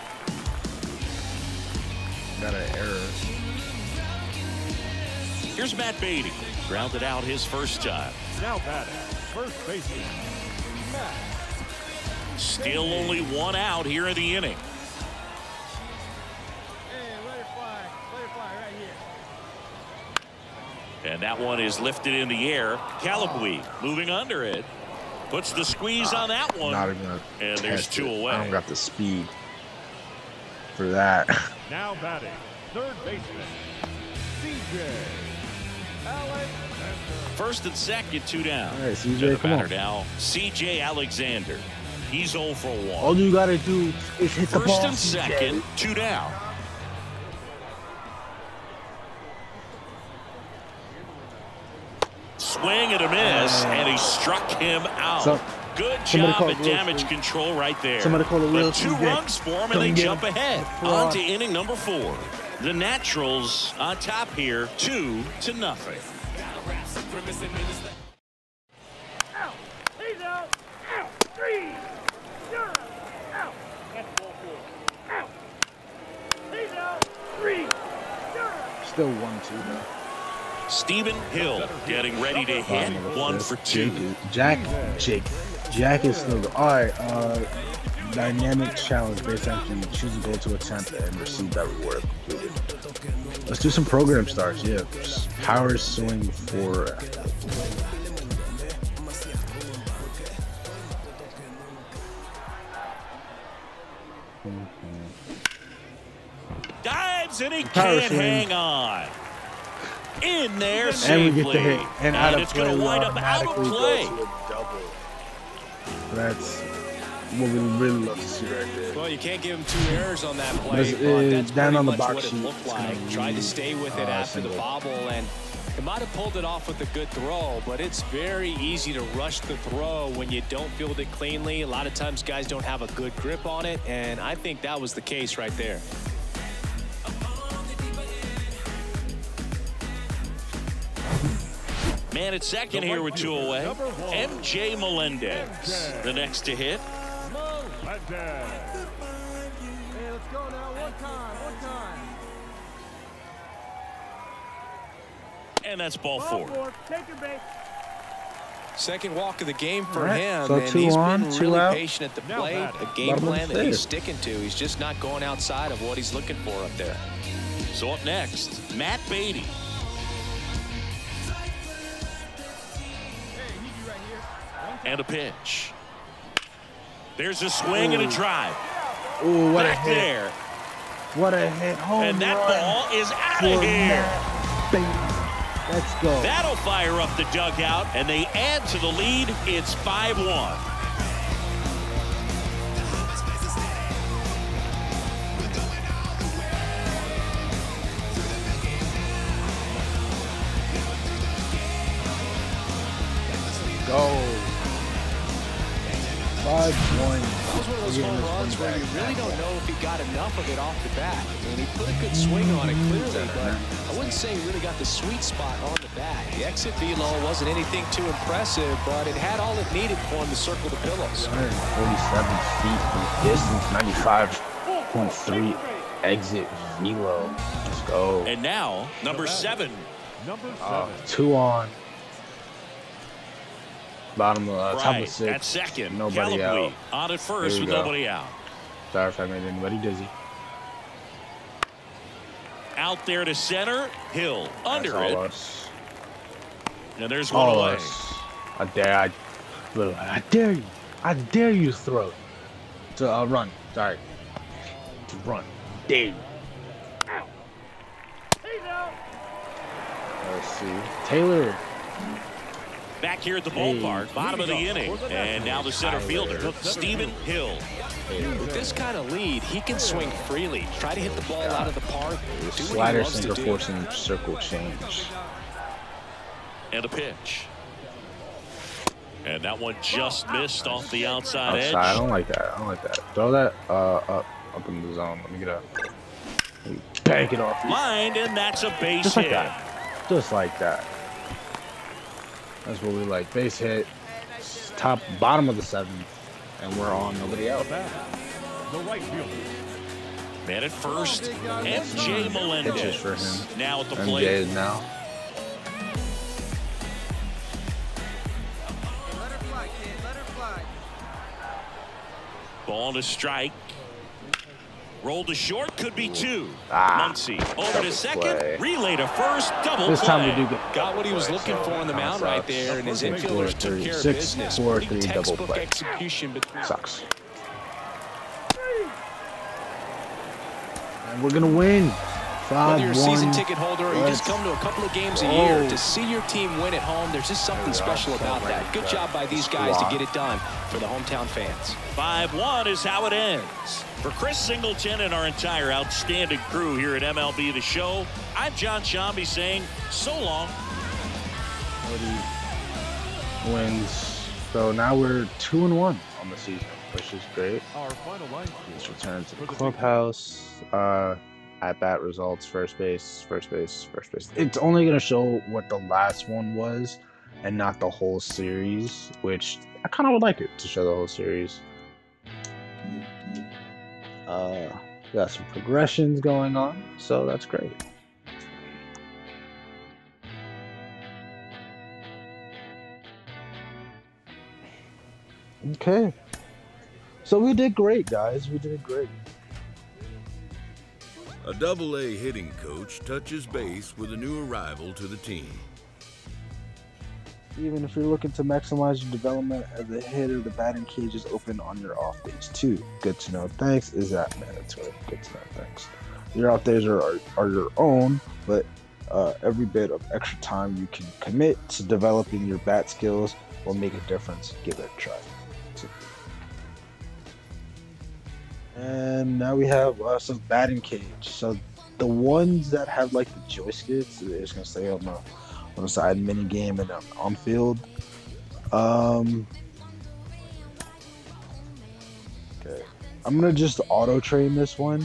B: Got an error.
G: Here's Matt Beatty. Grounded out his first time.
I: Now batting, first baseman, Matt.
G: Still only 1 out here in the inning.
I: Hey, let it fly right here.
G: And that one is lifted in the air. Callaway moving under it. Puts the squeeze on that one.
B: Not even gonna
G: And there's
B: test
G: 2
B: it.
G: away.
B: I don't got the speed for that.
I: Now batting, third baseman, CJ Alexander.
G: First and second, 2 down.
B: All right,
G: To
B: CJ,
G: the
B: come
G: batter
B: on.
G: now, CJ Alexander. He's 0 for 1.
B: All you gotta do is hit the
G: First
B: ball.
G: and second, 2 down. Swing and a miss, and he struck him out.
B: So,
G: Good
B: somebody
G: job
B: call
G: at
B: it real
G: damage
B: quick.
G: control right there.
B: Somebody call it real
G: But 2
B: quick.
G: runs for him, and
B: Come
G: they
B: get
G: jump
B: him.
G: ahead.
B: Come
G: On
B: on.
G: to inning number 4. The Naturals on top here, 2-0.
I: Out. He's out. Out. 3. You're out. That's ball 4. Out. He's out. 3. You're out.
B: Still 1-2 though.
G: Steven Hill getting ready to hit. 1 for 2.
B: Jack is still good. All right, dynamic challenge based on you choose a goal to attempt and receive that reward completed. Let's do some program starts. Yeah, power swing for.
G: Dives and he
B: Power
G: can't
B: swing.
G: hang on. In there
B: And
G: safely.
B: we get the hit. And out of
G: it's
B: play,
G: going to
B: we
G: wind up out of
B: automatically
G: play.
B: go to a double. That's what we really love to see right there.
H: Well, you can't give him 2 errors on that play,
B: That's,
H: but that's
B: down
H: pretty
B: on the
H: much
B: box
H: what it
B: sheet,
H: looked
B: it's gonna
H: like. Tried to
B: be,
H: stay with it after the
B: single.
H: bobble, and it might have pulled it off with a good throw, but it's very easy to rush the throw when you don't field it cleanly. A lot of times guys don't have a good grip on it, and I think that was the case right there.
G: Man at second here with 2 away. MJ Melendez, the next to hit.
I: Melendez.
E: Hey, let's go now. One time.
G: And that's ball 4.
I: Take your bait.
H: Second walk of the game for
B: All right,
H: him,
B: so
H: and
B: 2
H: he's
B: on,
H: been
B: 2
H: really
B: out.
H: patient at the
I: Now
H: plate.
I: batting.
H: A game
B: Bottom of the
H: plan that he's
B: fifth.
H: sticking to. He's just not going outside of what he's looking for up there.
G: So up next, Matt Beatty. And a pitch. There's a swing and a drive.
B: Ooh, what a
G: Back
B: hit!
G: there.
B: What a hit! Home
G: And that
B: run
G: ball is out
B: for
G: of here.
B: Matt Beatty. Let's go.
G: That'll fire up the dugout, and they add to the lead. It's 5-1.
B: Go. 5-1.
H: That was one of those home runs where you really don't know if he got enough of it off the bat. I mean, he put a good swing on it clearly, but I wouldn't say he really got the sweet spot on the bat. The exit velo wasn't anything too impressive, but it had all it needed for him to circle the pillows.
B: 147 feet from distance, 95.3 exit velo. Let's go.
G: And now, number 7.
I: Number 7.
B: 2 on. Bottom of top
G: Right
B: of 6.
G: at second.
B: Nobody
G: Callaway
B: out.
G: on at first
B: There
G: with
B: we go.
G: nobody out.
B: Sorry if I made anybody dizzy.
G: Out there to center. Hill under
B: That's all
G: it.
B: us.
G: And there's one
B: All
G: away.
B: us. I dare you. I dare you to throw. To run. Sorry. To run. Dare you. Let's see. Taylor.
G: Back here at the ballpark, bottom of the inning. And now the center fielder, Steven Hill.
H: With this kind of lead, he can swing freely. Try to hit the ball out of the park. Do
B: Slider, sinker, forcing circle change.
G: And a pitch. And that one just missed off the outside edge.
B: I don't like that. I don't like that. Throw that up in the zone. Let me get up. Bank it off.
G: Lined, and that's a base
B: Just
G: hit.
B: like that. Just like that. That's what we like. Base hit. Bottom of the 7th. And we're on nobody out.
I: The right fielder.
G: Man at first, MJ Melendez.
B: Pitches for him.
G: Now at the
B: MJ
G: plate.
B: is now.
G: Ball to strike. Roll to short, could be 2. Muncy over to second,
B: play.
G: relay to first, double
B: This
G: play.
B: time we do get
H: Got what he was looking for on the mound right there, and his infielders took care of business.
B: 6-4-3
H: Pretty
B: double
H: textbook
B: play.
H: execution between.
B: Sucks. And we're gonna win. 5-1.
H: Whether you're a season ticket holder or you just come to a couple of games a year, to see your team win at home, there's just something special about that. Good job by these guys to get it done for the hometown fans.
G: 5-1 is how it ends. For Chris Singleton and our entire outstanding crew here at MLB The Show, I'm John Shambi saying so long.
B: Wins. So now we're 2-1 on the season, which is great.
I: Our final line.
B: Let's return to the clubhouse. At-bat results, first base, first base, first base. It's only going to show what the last one was and not the whole series, which I kind of would like it to show the whole series. We got some progressions going on, so that's great. Okay. So we did great, guys. We did great.
F: A Double-A hitting coach touches base with a new arrival to the team.
B: Even if you're looking to maximize your development as a hitter, the batting cage is open on your off days too. Good to know. Thanks. Is that mandatory? Good to know. Thanks. Your off days are your own, but every bit of extra time you can commit to developing your bat skills will make a difference. Give it a try. And now we have some batting cage. So the ones that have like the joysticks, they're just gonna stay on the side mini game and on field. Okay, I'm gonna just auto train this one.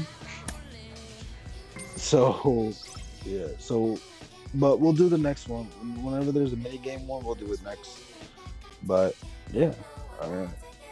B: So yeah, but we'll do the next one whenever there's a mini game one. We'll do it next. But yeah, all right.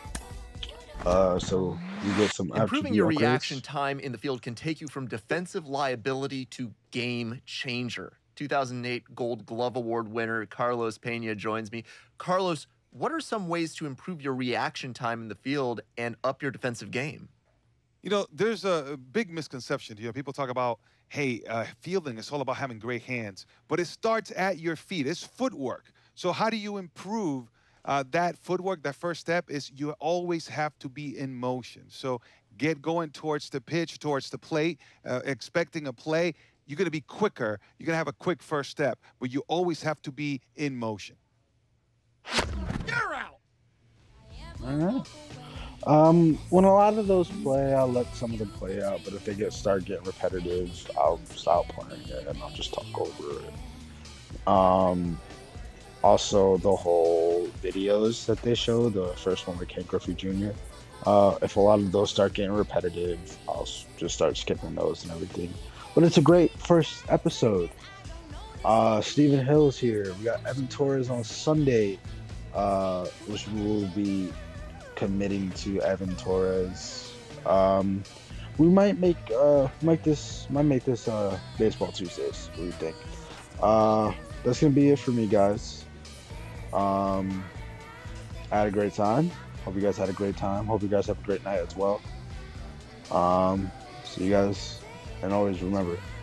B: So you get some
J: improving your reaction time in the field can take you from defensive liability to game changer. 2008 Gold Glove Award winner Carlos Pena joins me. Carlos, what are some ways to improve your reaction time in the field and up your defensive game?
K: You know, there's a big misconception here. People talk about, hey, fielding is all about having great hands, but it starts at your feet. It's footwork. So how do you improve that footwork? That first step is you always have to be in motion. So get going towards the pitch, towards the plate, expecting a play. You're going to be quicker. You're going to have a quick first step, but you always have to be in motion.
I: You're out.
B: All right. When a lot of those play, I'll let some of them play out, but if they start getting repetitive, I'll stop playing it and I'll just talk over it. Also, the whole videos that they show, the first one with Ken Griffey Jr., if a lot of those start getting repetitive, I'll just start skipping those and everything. But it's a great first episode. Steven Hill is here. We got Evan Torres on Sunday, which we will be committing to Evan Torres. We might make this Baseball Tuesdays. What do you think? That's gonna be it for me, guys. I had a great time. Hope you guys had a great time. Hope you guys have a great night as well. See you guys, and always remember,